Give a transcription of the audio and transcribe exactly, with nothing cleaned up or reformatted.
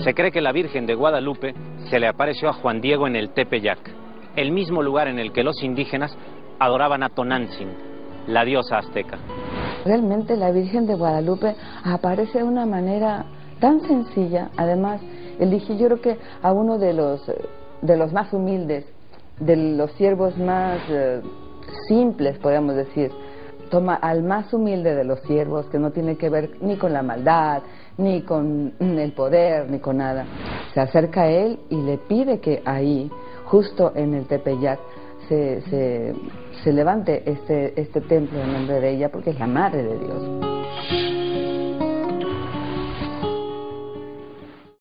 Se cree que la Virgen de Guadalupe se le apareció a Juan Diego en el Tepeyac, el mismo lugar en el que los indígenas adoraban a Tonantzin, la diosa azteca. Realmente la Virgen de Guadalupe aparece de una manera tan sencilla. Además, elige yo creo que a uno de los, de los más humildes, de los siervos más eh, simples, podríamos decir. Toma al más humilde de los siervos, que no tiene que ver ni con la maldad, ni con el poder, ni con nada. Se acerca a él y le pide que ahí, justo en el Tepeyac, se, se, se levante este, este templo en nombre de ella, porque es la madre de Dios.